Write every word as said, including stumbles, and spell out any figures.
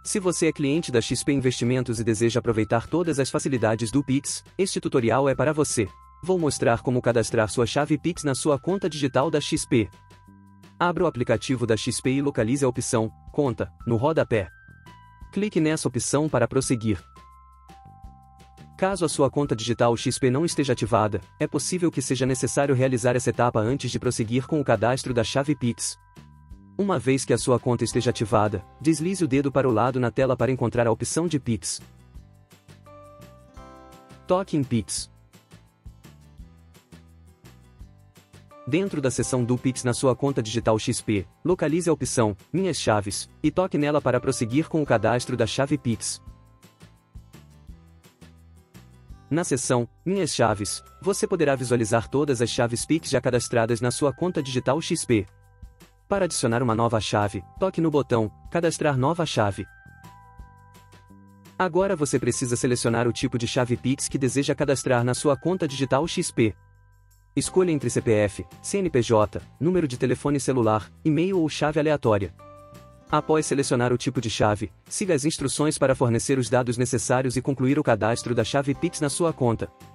Se você é cliente da X P Investimentos e deseja aproveitar todas as facilidades do Pix, este tutorial é para você. Vou mostrar como cadastrar sua chave Pix na sua conta digital da X P. Abra o aplicativo da X P e localize a opção Conta no rodapé. Clique nessa opção para prosseguir. Caso a sua conta digital X P não esteja ativada, é possível que seja necessário realizar essa etapa antes de prosseguir com o cadastro da chave Pix. Uma vez que a sua conta esteja ativada, deslize o dedo para o lado na tela para encontrar a opção de Pix. Toque em Pix. Dentro da seção do Pix na sua conta digital X P, localize a opção Minhas Chaves e toque nela para prosseguir com o cadastro da chave Pix. Na seção Minhas Chaves, você poderá visualizar todas as chaves Pix já cadastradas na sua conta digital X P. Para adicionar uma nova chave, toque no botão Cadastrar nova chave. Agora você precisa selecionar o tipo de chave Pix que deseja cadastrar na sua conta digital X P. Escolha entre C P F, C N P J, número de telefone celular, e-mail ou chave aleatória. Após selecionar o tipo de chave, siga as instruções para fornecer os dados necessários e concluir o cadastro da chave Pix na sua conta.